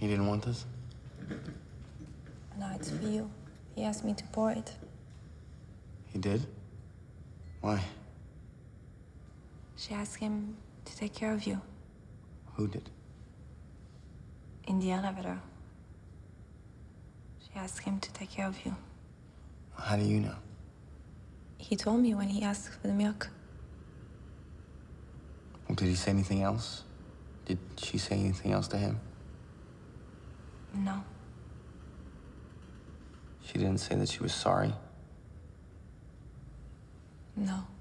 He didn't want this? No, it's for you. He asked me to pour it. He did? Why? She asked him to take care of you. Who did? In the elevator. She asked him to take care of you. How do you know? He told me when he asked for the milk. Well, did he say anything else? Did she say anything else to him? No. She didn't say that she was sorry? No.